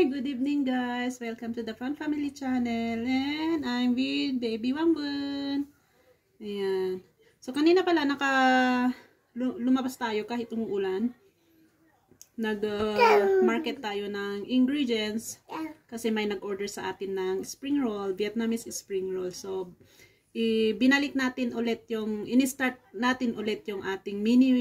good evening guys. Welcome to the Fun Family Channel. And I'm with Baby Wambun. Ayan. So kanina pala lumabas tayo kahit umuulan. Nag-market tayo ng ingredients kasi may nag-order sa atin ng spring roll, Vietnamese spring roll. So binalik natin ulit ini-start natin ulit yung ating mini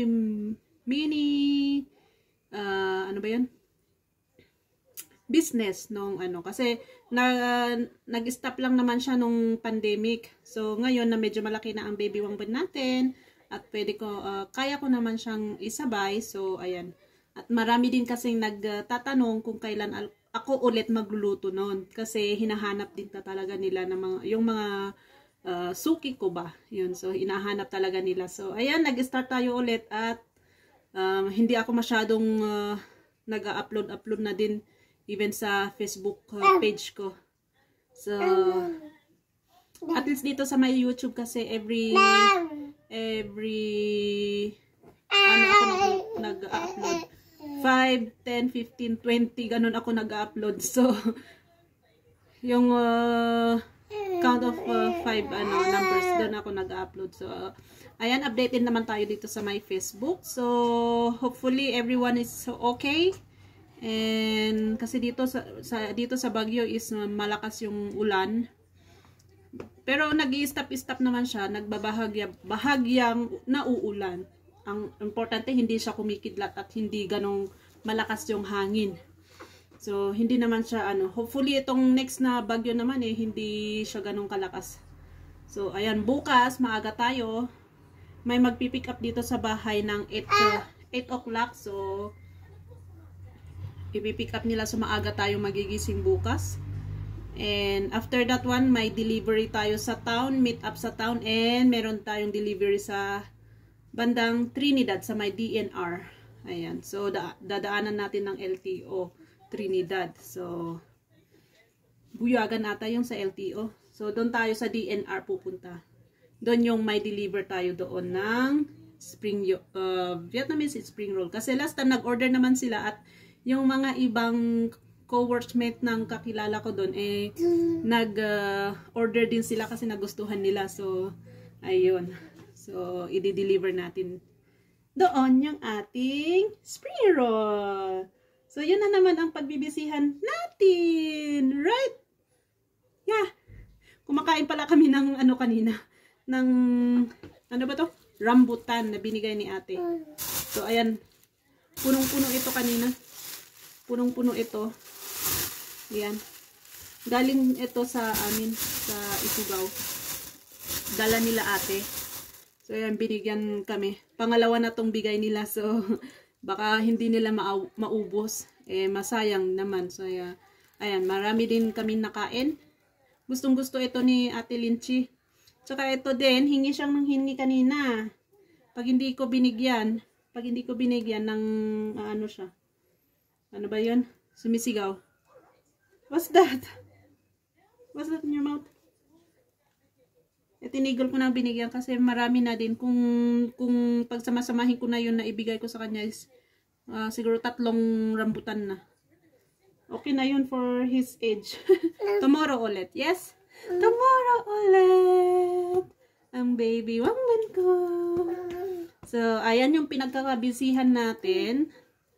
ano ba 'yun? Business nung kasi nag-stop lang naman siya nung pandemic. So ngayon na medyo malaki na ang Baby Wambun natin at kaya ko naman siyang isabay. So ayan. At marami din kasing nagtatanong kung kailan ako ulit magluluto noon kasi hinahanap din talaga nila ng yung mga suki ko ba. Yun. So hinahanap talaga nila. So ayan, nag-start tayo ulit at hindi ako masyadong nag-upload na din even sa Facebook page ko. So, at least dito sa my YouTube kasi every ako nag-upload. 5, 10, 15, 20, ganun ako nag-upload. So, yung count of 5 numbers, doon ako nag-upload. So, ayan, updated naman tayo dito sa my Facebook. So, hopefully everyone is okay. And kasi dito sa Baguio is malakas yung ulan. Pero nag-i-stop naman siya, bahagyang nauulan. Ang importante hindi siya kumikidlat at hindi ganong malakas yung hangin. So hindi naman siya hopefully itong next na bagyo naman hindi siya ganong kalakas. So ayan, bukas maaga tayo. May magpi-pick up dito sa bahay ng 8 o'clock. So i-pick up nila, so maaga tayo magigising bukas. And after that one, may delivery tayo sa town, meet up sa town, and meron tayong delivery sa bandang Trinidad sa may DNR. Ayan. So dadaanan natin ng LTO Trinidad. So buyagan ata yung sa LTO. So doon tayo sa DNR pupunta. Doon yung may deliver tayo doon ng Vietnamese spring roll. Kasi last time nag-order naman sila at yung mga ibang co-workmate ng kakilala ko doon nag-order din sila kasi nagustuhan nila. So ayun. So i-deliver natin doon yung ating spring roll. So yun na naman ang pagbibisihan natin, right? Yeah. Kumakain pala kami ng kanina, ng ba to? Rambutan na binigay ni ate. So ayan, punong-puno ito kanina. Punong-puno ito. Ayan. Galing ito sa amin, sa Isugaw. Dala nila ate. So, ayan, binigyan kami. Pangalawa na tong bigay nila. So, baka hindi nila maubos. Masayang naman. So, ayan, marami din kami nakain. Gustong-gusto ito ni Ate Linchi. Tsaka ito din, hingi siyang hingi kanina. Pag hindi ko binigyan ng siya. Ano ba yun? Sumisigaw. What's that? What's that in your mouth? Tinigil ko na binigyan kasi marami na din. Kung pagsamasamahin ko na yun na ibigay ko sa kanya is siguro 3 rambutan na. Okay na yun for his age. Tomorrow ulit. Yes? Tomorrow ulit. Ang Baby Wambun ko. So, ayan yung pinagkakabisihan natin.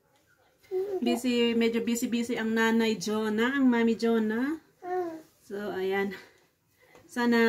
Medyo busy ang nanay Jonah, ang mami Jonah. So, ayan. Sana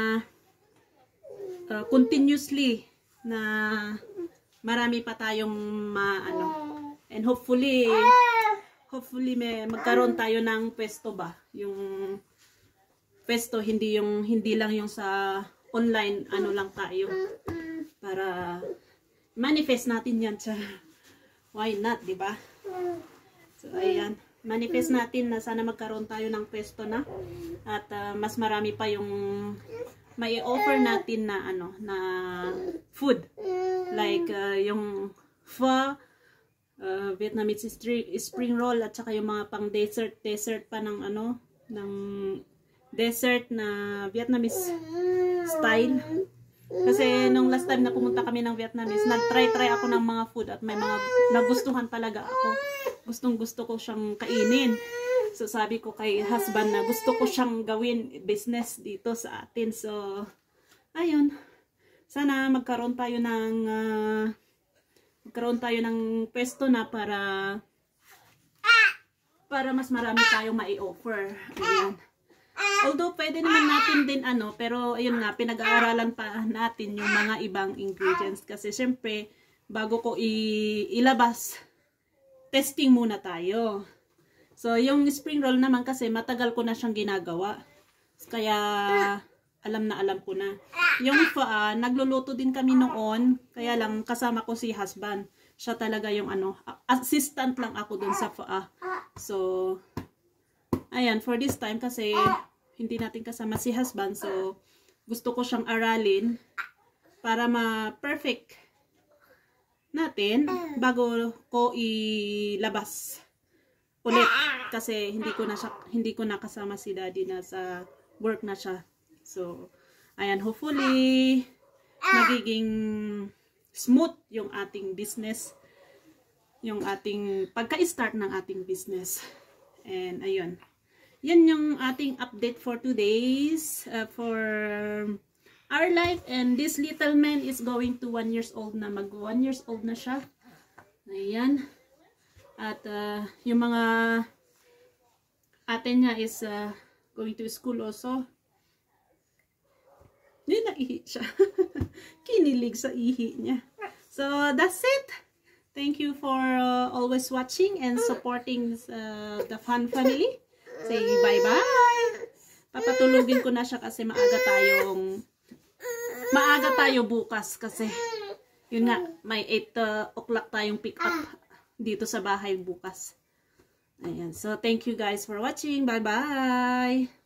continuously na marami pa tayong and hopefully magkaroon tayo ng pwesto ba. Yung pwesto hindi lang yung sa online lang tayo. Para manifest natin yan sa why not, di ba? So, ayan. Manifest natin na sana magkaroon tayo ng pwesto na. At mas marami pa yung may offer natin na na food. Like yung pho, Vietnamese spring roll at saka yung mga pang dessert pa ng ng dessert na Vietnamese style. Kasi nung last time na pumunta kami ng Vietnamese, nag-try ako ng mga food at may mga nagustuhan talaga ako. Gustong-gusto ko siyang kainin. So sabi ko kay husband na gusto ko siyang gawin business dito sa atin. So ayun. Sana magkaroon tayo ng pwesto na para mas marami tayong mai-offer. Ayan. Although pwede naman natin din pero ayun nga, pinag-aaralan pa natin yung mga ibang ingredients kasi syempre bago ko ilabas, testing muna tayo. So yung spring roll naman kasi matagal ko na siyang ginagawa. Kaya alam ko na. Yung pho, nagluluto din kami noon, kaya lang kasama ko si husband. Siya talaga yung assistant lang ako dun sa pho. So ayan, for this time kasi hindi natin kasama si husband, so gusto ko siyang aralin para ma-perfect natin bago ko ilabas ulit kasi hindi ko na kasama si daddy, na sa work na siya. So ayan, hopefully magiging smooth yung ating business, yung ating pagka-start ng ating business. And ayun, yan yung ating update for today's for our life. And this little man is going to 1 years old na, mag 1 years old na siya. Ayan. At yung mga ate niya is going to school also. Hindi, naihi siya. Kinilig sa ihi niya. So that's it. Thank you for always watching and supporting the Fun Family. Say bye-bye. Papatulugin ko na siya kasi maaga tayo bukas kasi yun nga, may 8 o'clock tayong pick up dito sa bahay bukas. Ayan. So thank you guys for watching. Bye-bye.